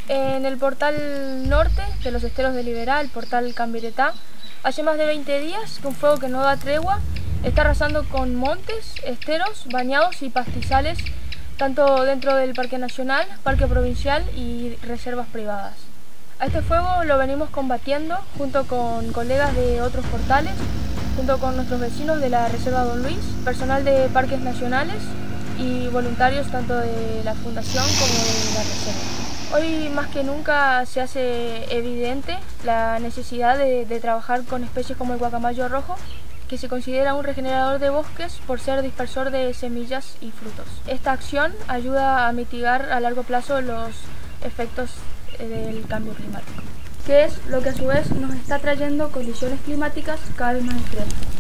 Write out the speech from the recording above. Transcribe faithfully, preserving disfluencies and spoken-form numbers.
En el portal norte de los esteros de Liberá, el portal Cambiretá, hace más de veinte días que un fuego que no da tregua está arrasando con montes, esteros, bañados y pastizales, tanto dentro del Parque Nacional, Parque Provincial y reservas privadas. A este fuego lo venimos combatiendo junto con colegas de otros portales, junto con nuestros vecinos de la Reserva Don Luis, personal de parques nacionales y voluntarios tanto de la Fundación como de la Reserva. Hoy más que nunca se hace evidente la necesidad de, de trabajar con especies como el guacamayo rojo, que se considera un regenerador de bosques por ser dispersor de semillas y frutos. Esta acción ayuda a mitigar a largo plazo los efectos del cambio climático, que es lo que a su vez nos está trayendo condiciones climáticas cada vez más extremas.